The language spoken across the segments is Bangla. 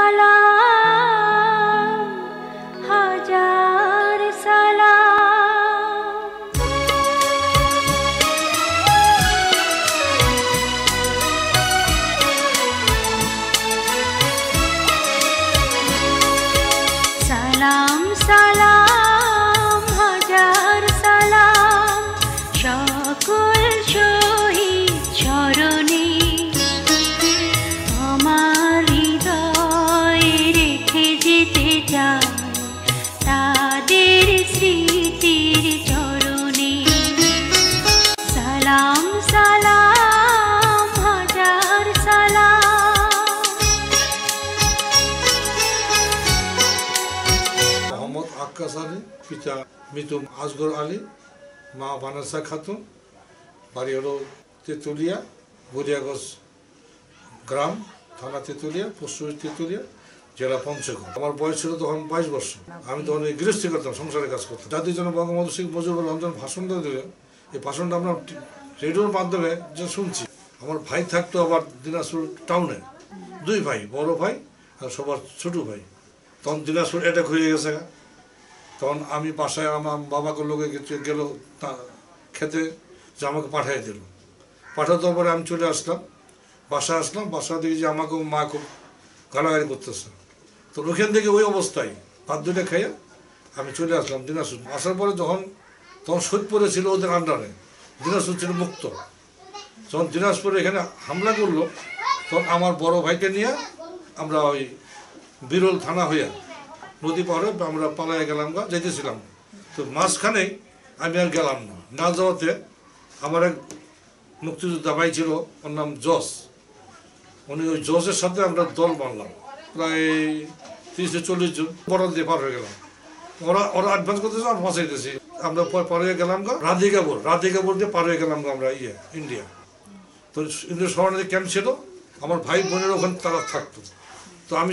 সালাম হাজার সালাম সালাম সালাম হাজার সালাম সকল শহীদ চরণে আমার হৃদয়ে রেখে যেতে চাই তাদের স্মৃতির চরণে সালাম সালাম হাজার সালাম। মোহাম্মদ আক্কাস আলী, পিতা মিতুম আসগর আলী, মা বানাসা খাতুন, বাড়ি হলো তেঁতুলিয়া, গড়িয়াগঞ্জ গ্রাম, থানা তেঁতুলিয়া, পশ্চিম তেঁতুলিয়া, জেলা পঞ্চগড়। আমার বয়স ছিল তখন 22 বছর। আমি তখন গৃহস্থী করতাম, সংসারের কাজ করতাম। জাতির জন্য বঙ্গবন্ধু শেখ মুজিবুর রহমান ভাষণটা দিলে, এই ভাষণটা আমরা রেডিওর মাধ্যমে যে শুনছি। আমার ভাই থাকতো আবার দিনাজপুর টাউনে, 2 ভাই, বড় ভাই আর সবার ছোট ভাই। তখন দিনাজপুর অ্যাটাক হয়ে গেছে। তখন আমি বাসায় আমার বাবাকে লোকে গেল খেতে, যে আমাকে পাঠিয়ে দিল। পাঠাতে পরে আমি চলে আসলাম, বাসায় আসলাম। বাসা দেখি যে আমাকে মা খুব গালাগালি করতেছে। তো ওখান থেকে ওই অবস্থায় ভাত দুটা খেয়ে আমি চলে আসলাম দিনাজপুর। আসার পরে তখন সৈয়দপুরে ছিল ওদের আন্ডারে, দিনাজপুর ছিল মুক্ত। যখন দিনাজপুরে এখানে হামলা করলো, তখন আমার বড় ভাইকে নিয়ে আমরা ওই বিরল থানা হইয়া নদী পাড়ে আমরা পালাইয়া গেলাম, যেতেছিলাম। তো মাঝখানেই আমি আর গেলাম না। না যাওয়াতে আমার এক মুক্তিযোদ্ধা ভাই ছিল, ওর নাম জস। উনি ওই জসের সাথে আমরা দল বানলাম, প্রায় 30-40 জন। বরাদ দিয়ে পার হয়ে গেলাম। ওরা অ্যাডভান্স করতেছে, আমরা ফাঁসাইতেছি। আমরা পার হয়ে গেলাম রাধিকাপুর দিয়ে পার হয়ে গেলাম আমরা ইন্ডিয়া। তো ইন্ডিয়া শরণার্থী ক্যাম্প ছিল, আমার ভাই বোনের ওখানে তারা থাকতো। তো আমি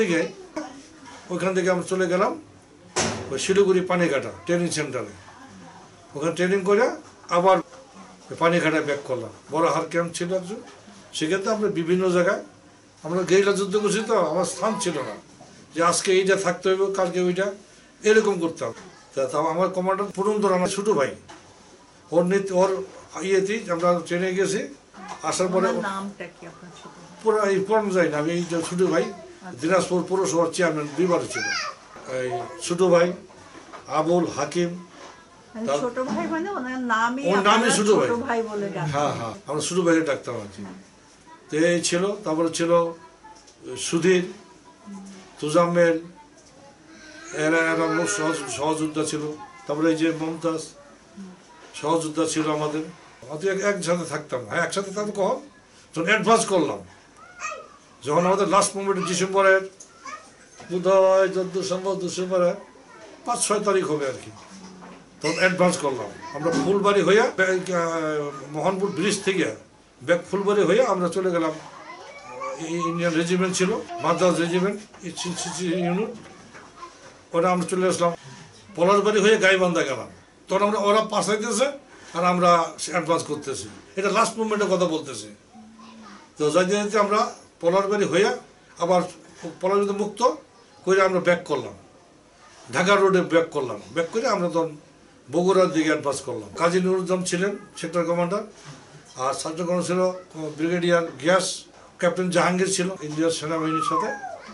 ওইখান থেকে আমরা চলে গেলাম ওই শিলিগুড়ি পানিঘাটা ট্রেনিং সেন্টারে। ওখানে ট্রেনিং করে আবার পানিঘাটায় ব্যাক করলাম। বড় হার ক্যাম্প ছিল একজন, সেক্ষেত্রে আমরা বিভিন্ন জায়গায় আমরা গেরিলা যুদ্ধ করছি। তো আমার স্থান ছিল না যে আজকে এইটা থাকতে হবে, কালকে ওইটা, এরকম করতাম। তা আমার কমান্ডার পুরন্দর, আমার ছোটো ভাই, ওর ইয়েতেই আমরা ট্রেনে গেছি। আসার পরে পুরানো যাই না, আমি এই ছোটো ভাই দিনাজপুর পৌরসভার চেয়ারম্যান 2 বার ছিল। এই ছোটো ভাই আবুল হাকিম, ছোট ভাই মানে ওনার নামই ছোট ভাই বলে ডাকতাম। হ্যাঁ, আমরা ছোট ভাইকে ডাকতাম আর কি। তো এই ছিল। তারপরে ছিল সুধীর, তুজাম্মেল, এরা লোক সহযোদ্ধা ছিল। তারপরে এই যে মমতাজ সহযোদ্ধা ছিল আমাদের। একসাথে থাকতাম। হ্যাঁ, একসাথে থাকতে কখন যখন অ্যাডভান্স করলাম, যখন আমাদের লাস্ট মোমেন্টে ডিসেম্বরের বোধহয় ডিসেম্বরের 5-6 তারিখ হবে আর কি, তখন অ্যাডভান্স করলাম। আমরা ফুলবাড়ি হইয়া মোহনপুর ব্রিজ থেকে ফুলবাড়ি হইয়া আমরা চলে গেলাম। ইন্ডিয়ান রেজিমেন্ট ছিল, মাদ্রাস রেজিমেন্ট ইউনিট, ওটা আমরা চলে আসলাম। পলাশবাড়ি হয়ে গাইবান্ধা গেলাম। তখন ওরা পাশাইতেছে আর আমরা অ্যাডভান্স করতেছি। এটা লাস্ট মুভমেন্টের কথা বলতেছি। তো যাইতে যাইতে আমরা পলাশবাড়ি হইয়া আবার পলাশবাড়িতে মুক্ত করে আমরা ব্যাক করলাম, ঢাকা রোডে ব্যাক করলাম। ব্যাক করে আমরা তখন বগুড়ার দিকে অ্যাডভান্স করলাম। কাজী নুরুজ্জাম ছিলেন সেক্টর কমান্ডার, আর সেক্টর কমান্ডার ছিল ব্রিগেডিয়ার গিয়াস, ক্যাপ্টেন জাহাঙ্গীর ছিল ইন্ডিয়ার সেনাবাহিনীর সাথে।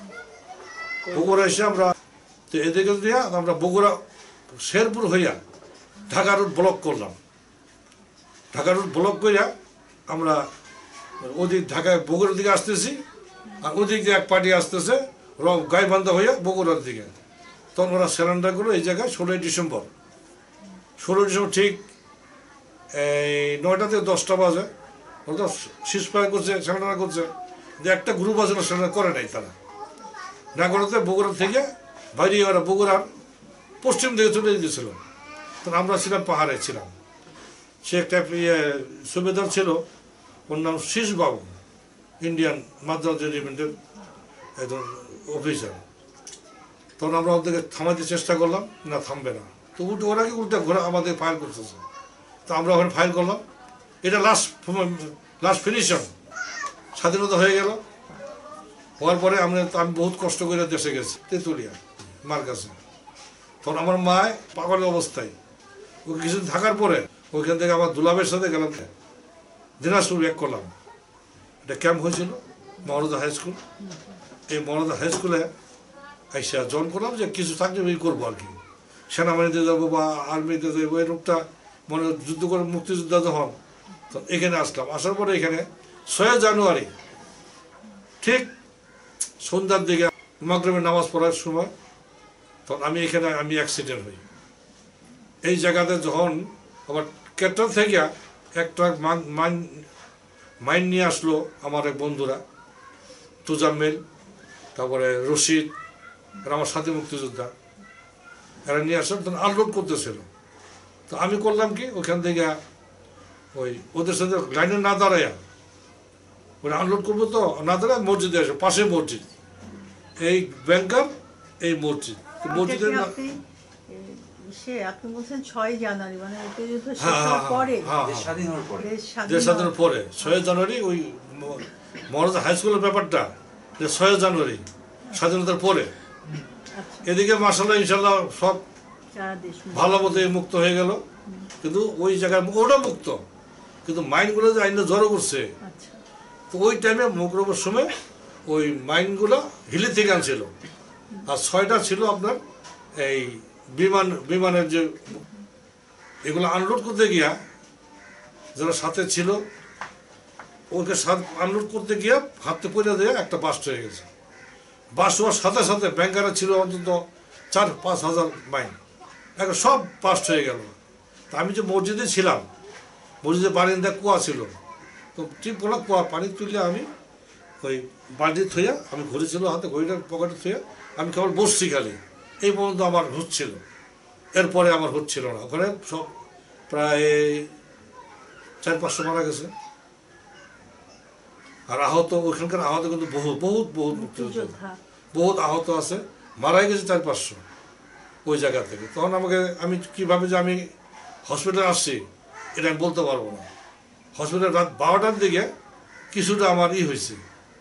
বগুড়া এসে আমরা তো এদিকে দিয়ে আমরা বগুড়া শেরপুর হইয়া ঢাকা রুট ব্লক করলাম। ঢাকা রুট ব্লক করিয়া আমরা ওদিক ঢাকায় বগুড়ার দিকে আসতেছি, আর ওদিক দিয়ে এক পার্টি আসতেছে গাইবান্ধা হইয়া বগুড়ার দিকে। তখন ওরা সিলিন্ডার করলো এই জায়গায় 16 ডিসেম্বর ঠিক এই 9টা থেকে 10টা বাজে। ওরা তো সিজফায়ার করছে, সিলিন্ডার করছে, যে একটা গ্রুপ আছে না সিলিন্ডার করে নাই। তারা না করাতে বগুড়ার থেকে বাইরে ওরা বগুড়ার পশ্চিম দিকে চলে গিয়েছিল। তখন আমরা ছিলাম পাহাড়ে ছিলাম। সে একটা সুবেদার ছিল, ওর নাম শীষ বাবু, ইন্ডিয়ান মাদ্রাস রেজিমেন্টের একজন অফিসার। তখন আমরা ওদেরকে থামাতে চেষ্টা করলাম, না থামবে না। তো ওরা কি উল্টা ঘোরা আমাদের ফায়ার করতেছে। তো আমরা ওখানে ফায়ার করলাম। এটা লাস্ট ফিনিশন। স্বাধীনতা হয়ে গেল। হওয়ার পরে আমি বহুত কষ্ট করে দেশে গেছি তেঁতুলিয়া মার কাছে। তখন আমার মা পাগলের অবস্থায়, ওকে কিছুদিন থাকার পরে ওইখান থেকে আমার দুলাভের সাথে গেলাম দিনাজপুর ব্যাক করলাম। এটা ক্যাম্প হয়েছিল মহরদা হাই স্কুল। এই মহরদা হাই স্কুলে আইসা জয়েন করলাম যে কিছু চাকরি করবো আর কি, সেনাবাহিনীতে যাবো বা আর্মিতে যাবো। এই রূপটা মনে যুদ্ধ করে মুক্তিযোদ্ধা যখন, তো এখানে আসলাম। আসার পরে এখানে 6 জানুয়ারি ঠিক সন্ধ্যার দিকে মাগরিবের নামাজ পড়ার সময় তখন আমি অ্যাক্সিডেন্ট হই। এই জায়গাতে যখন আবার ক্যাটার থেকে এক ট্রাক মাইন নিয়ে আসলো আমার এক বন্ধুরা, তুজাম্মেল, তারপরে রশিদ, এরা আমার সাথী মুক্তিযোদ্ধা, এরা নিয়ে আসলো। তখন আনলোড করতেছিল। তো আমি করলাম কি, ওখান থেকে ওই ওদের সাথে লাইনে না দাঁড়াইয়া ওরা আনলোড করবো, তো না দাঁড়ায় মসজিদে আসে, পাশে মসজিদ, এই ব্যাংকার, এই মসজিদ। মসজিদের আপনি বলছেন 6 জানুয়ারি মানে মুক্তিযুদ্ধ শেষ হওয়ার পরে, দেশ স্বাধীনের পরে 6 জানুয়ারি ওই মহারাজা হাই স্কুলের ব্যাপারটা, যে 6 জানুয়ারি স্বাধীনতার পরে। এদিকে মাশাআল্লাহ ইনশাআল্লাহ সব ভালো মতো মুক্ত হয়ে গেল। কিন্তু ওই জায়গায় ওটা মুক্ত, কিন্তু মাইনগুলো যে আইনে জড়ো করছে, তো ওই টাইমে মোকরমের সময় ওই মাইনগুলো হিলি থেকে আনছিল। আর 6টা ছিল আপনার এই বিমানের যে এগুলো আনলোড করতে গিয়া যারা সাথে ছিল, ওকে আনলোড করতে গিয়া হাতে পড়ে দিয়ে একটা বাস্ট হয়ে গেছে। বাস্ট হওয়ার সাথে সাথে ব্যাংকারে ছিল অন্তত 4-5 হাজার মাইন, এখন সব বাস্ট হয়ে গেল। তা আমি যে মসজিদে ছিলাম, মসজিদে বারিন্দা কুয়া ছিল, তো ঠিক বলা কুয়া পানি তুললে আমি ওই বালতি থইয়া, আমি ঘড়ি ছিল হাতে, ঘড়িটার পকেটে থইয়া আমি কেবল বসছি খালি, এই পর্যন্ত আমার হচ্ছিল। এরপরে আমার হচ্ছিল না। ওখানে সব প্রায় 400-500 মারা গেছে। আর আহত, ওইখানকার আহত কিন্তু বহুত মুক্তিযোদ্ধা, বহুত আহত আছে, মারাই গেছে 400-500 ওই জায়গা থেকে। তখন আমি কীভাবে যে আমি হসপিটালে আসছি এটা আমি বলতে পারবো না। হসপিটাল রাত 12টার দিকে কিছুটা আমার হয়েছে,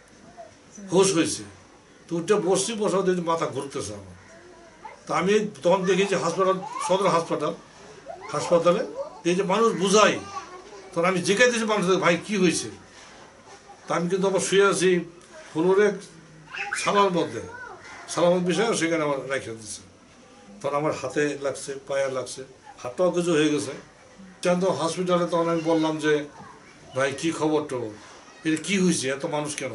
হুশ হয়েছে। তো ওইটা বসছি, বসা দেখি মাথা ঘুরতেছে আমার। তা আমি তখন দেখেছি সদর হাসপাতালে এই যে মানুষ বুঝাই, তখন আমি জিজ্ঞাসা মানুষদের, ভাই কি হয়েছে? তা আমি কিন্তু আবার শুয়ে আছি ফ্লোরে সালার মধ্যে বিষয়, সেখানে আমার রেখে দিচ্ছে। তখন আমার হাতে লাগছে, পায়ে লাগছে, হাতটাও কিছু হয়ে গেছে। চান্দ হসপিটালে তখন আমি বললাম যে ভাই কি খবর টবর, এটা কি হয়েছে, এত মানুষ কেন?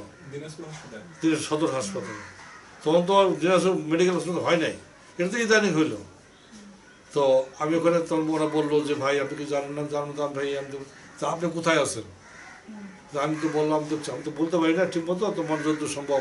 সদর হাসপাতালে। তখন তো দিনাজপুর মেডিকেল হাসপাতাল হয় নাই, এটা তো ইদানিং হইল। তো আমি ওখানে তখন ওরা বললো যে ভাই আপনি কি জানেন না? জানতাম ভাই। আমি তো আপনি কোথায় আছেন? আমি তো বললাম, আমি তো বলতে পারি না ঠিক মতো, তোমার যত সম্ভব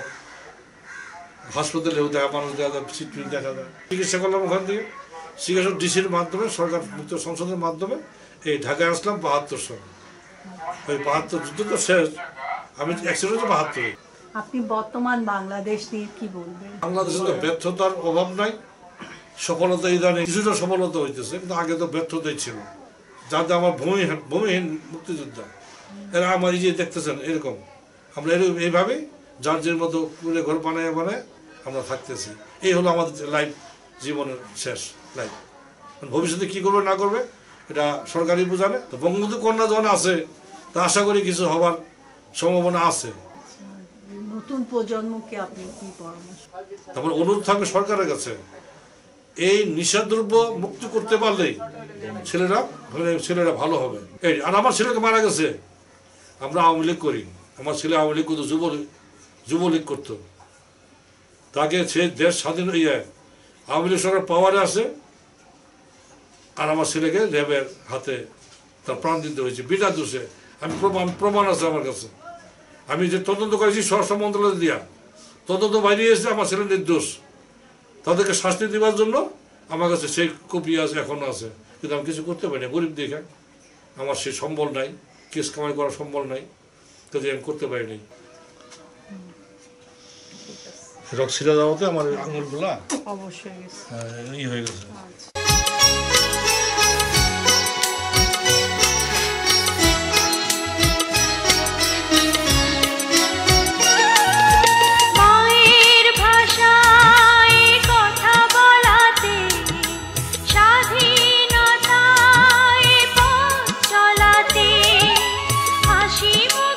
হাসপাতালেও মানুষ দেখা যায়, সিট দেখা যায়। চিকিৎসা করলাম ওখান থেকে, চিকিৎসা ডিসির মাধ্যমে, সরকার মুক্ত সংসদের মাধ্যমে এই ঢাকায় আসলাম 72 সালে। ওই 72 যুদ্ধ তো শেষ, আমি অ্যাক্সিডেন্ট 72। আপনি বর্তমান বাংলাদেশ নিয়ে কি বলবেন? বাংলাদেশে তো ব্যর্থতার অভাব নাই, সফলতা ইদানিং কিছুটা সফলতা হইতেছে, কিন্তু আগে তো ব্যর্থতাই ছিল। যাতে আমার ভূমিহীন মুক্তিযোদ্ধা, এরা আমার এই যে দেখতেছেন এরকম, আমরা এইভাবেই যার যে মতো করে ঘর বানায় আমরা থাকতেছি। এই হলো আমাদের লাইফ, জীবনের শেষ লাইফ। ভবিষ্যতে কি করবে না করবে এটা সরকারি বোঝানে। তো বঙ্গবন্ধু কন্যা যখন আছে, তা আশা করি কিছু হবার সম্ভাবনা আছে। নতুন প্রজন্মকে আপনি কি পরামর্শ? তারপর অনুরোধ থাকবে সরকারের কাছে, এই নিষাদ্রব্য মুক্তি করতে পারলেই ছেলেরা ভালো হবে। এই আর আমার ছেলেকে মারা গেছে, আমরা আওয়ামী লীগ করি, আমার ছেলে আওয়ামী লীগ করতো, যুবলীগ করতো। তাকে সে দেশ স্বাধীন আওয়ামী লীগ সরকার পাওয়ারে আসে, আর আমার ছেলেকে র্যাবের হাতে তার প্রাণ দিতে হয়েছে বিনা দোষে। আমি প্রমাণ আছে আমার কাছে। আমি যে তদন্ত করেছি স্বরাষ্ট্র মন্ত্রণালয় দিয়া, তদন্ত বাইরে এসে আমার ছেলে নির্দোষ, তাদেরকে শাস্তি দেওয়ার জন্য আমার কাছে সেই কপি আছে, এখনো আছে। কিন্তু আমি কিছু করতে পারি না, গরিব দেখে আমার সে সম্বল নাই, কেস কামাই করার সম্বল নাই, কাজে আমি করতে পারি নাই। রক্সিলা যাওয়াতে আমার আঙুলগুলা অবশ্যই হয়ে গেছে। মা মনে